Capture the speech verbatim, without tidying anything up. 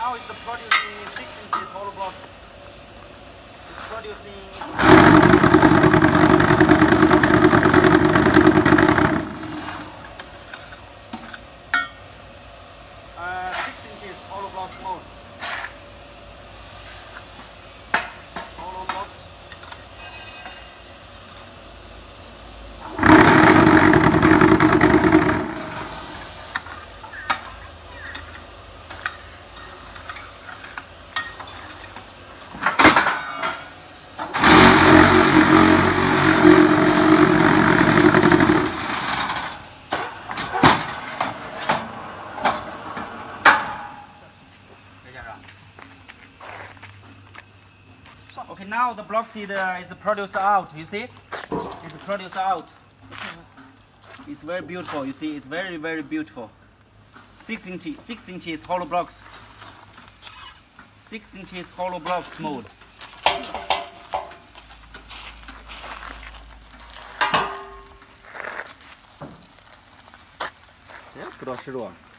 now it's producing six inches hollow block. It's producing uh, six inches hollow block mold. Hollow blocks. Okay, now the block seed uh, is produced out. You see, it's produced out. It's very beautiful. You see, it's very very beautiful. Six inches, six inches hollow blocks. Six inches hollow blocks mold. 哎，不知道湿度啊。